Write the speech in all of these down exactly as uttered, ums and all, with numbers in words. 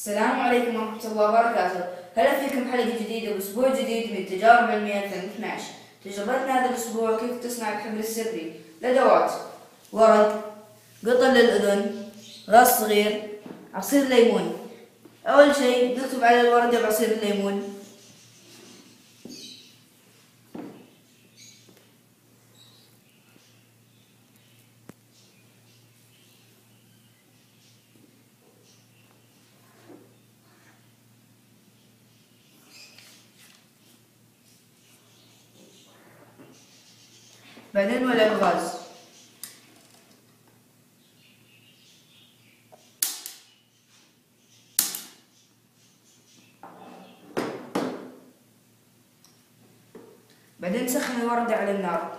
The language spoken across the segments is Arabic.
السلام عليكم ورحمة الله وبركاته. هلا فيكم حلقة جديدة وأسبوع جديد من تجارب علمية ألفين واثني عشر. تجربتنا هذا الأسبوع كيف تصنع الحبل السري. الأدوات: ورق، قطن للأذن، غاز صغير، عصير ليمون. أول شيء نكتب على الورقة بعصير الليمون. بعدين نولع الغاز. بعدين نسخن الوردة على النار.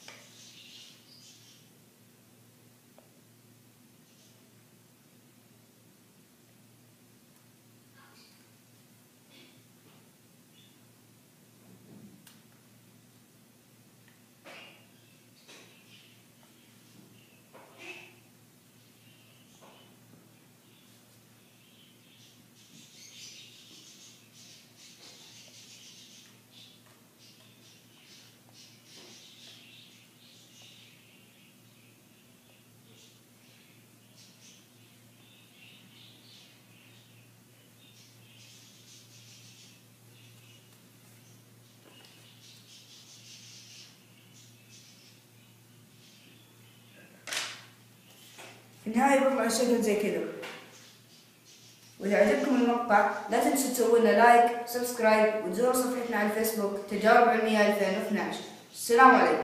في النهاية بيطلع الشكل زي كذا. وإذا عجبكم المقطع لا تنسوا تسوون لنا لايك، سبسكرايب، وتزوروا صفحتنا على الفيسبوك تجارب علمية ألفين واثني عشر. السلام عليكم.